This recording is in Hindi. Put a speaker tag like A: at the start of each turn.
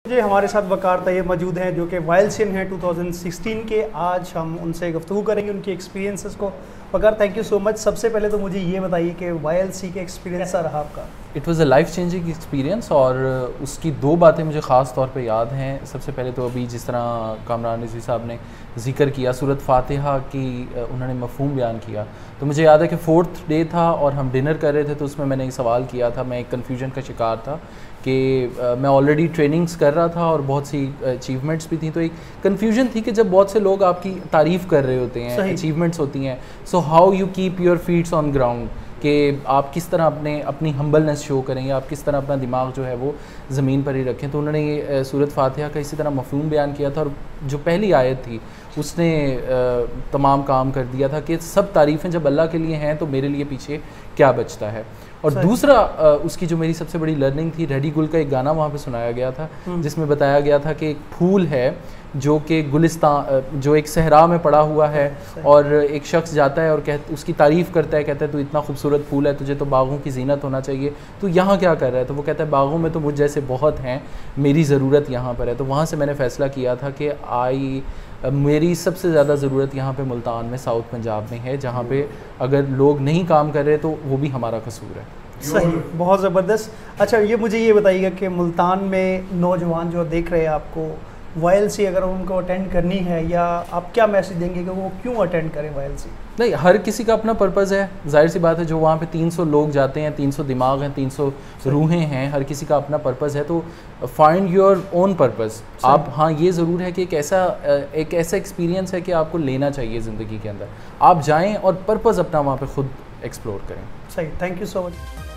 A: जी हमारे साथ वकार तैयब मौजूद हैं जो कि वाइल्डसिन हैं 2016 के। आज हम उनसे गुफ्तगू करेंगे उनके एक्सपीरियंसेस को। Waqar thank you so much. सबसे पहले तो मुझे ये बताइए कि YLC का एक्सपीरियंस रहा आपका।
B: It was a life changing experience और उसकी दो बातें मुझे ख़ास तौर पे याद हैं। सबसे पहले तो अभी जिस तरह कामरान रज़ी साहब ने ज़िक्र किया सूरत फातिहा की, उन्होंने मफ़हूम बयान किया, तो मुझे याद है कि 4th डे था और हम डिनर कर रहे थे, तो उसमें मैंने एक सवाल किया था। मैं एक कन्फ्यूजन का शिकार था कि मैं ऑलरेडी ट्रेनिंग्स कर रहा था और बहुत सी अचीवमेंट्स भी थी, तो एक कन्फ्यूजन थी कि जब बहुत से लोग आपकी तारीफ़ कर रहे होते हैं, अचीवमेंट्स होती हैं, so how you keep your feets on ground, कि आप किस तरह अपनी हम्बलनेस शो करेंगे, आप किस तरह अपना दिमाग जो है वो ज़मीन पर ही रखें। तो उन्होंने ये सूरत फातिहा का इसी तरह मफ़हूम बयान किया था और जो पहली आयत थी उसने तमाम काम कर दिया था कि सब तारीफ़ें जब अल्लाह के लिए हैं तो मेरे लिए पीछे क्या बचता है। और दूसरा उसकी जो मेरी सबसे बड़ी लर्निंग थी, रेडी गुल का एक गाना वहाँ पे सुनाया गया था जिसमें बताया गया था कि एक फूल है जो कि गुलिस्तान, जो एक सहरा में पड़ा हुआ है, और एक शख्स जाता है और उसकी तारीफ़ करता है, कहता है तू इतना खूबसूरत फूल है, तुझे तो बागों की जीनत होना चाहिए, तो यहाँ क्या कर रहा है? तो वो कहता है बागों में तो मुझ जैसे बहुत हैं, मेरी ज़रूरत यहाँ पर है। तो वहाँ से मैंने फ़ैसला किया था कि मेरी सबसे ज़्यादा ज़रूरत यहाँ पे मुल्तान में, साउथ पंजाब में है, जहाँ पे अगर लोग नहीं काम कर रहे तो वो भी हमारा कसूर है।
A: सही, बहुत ज़बरदस्त। अच्छा ये मुझे ये बताइएगा कि मुल्तान में नौजवान जो देख रहे हैं आपको, YLC अगर उनको अटेंड करनी है, या आप क्या मैसेज देंगे कि वो क्यों अटेंड करें YLC?
B: नहीं, हर किसी का अपना पर्पज़ है, जाहिर सी बात है। जो वहाँ पे 300 लोग जाते हैं, 300 दिमाग हैं, 300 रूहें हैं, हर किसी का अपना पर्पज़ है, तो फाइंड योर ओन पर्पज़। आप, हाँ ये ज़रूर है कि एक ऐसा एक्सपीरियंस है कि आपको लेना चाहिए ज़िंदगी के अंदर। आप जाएँ और पर्पज़ अपना वहाँ पर ख़ुद एक्सप्लोर करें।
A: सही, थैंक यू सो मच।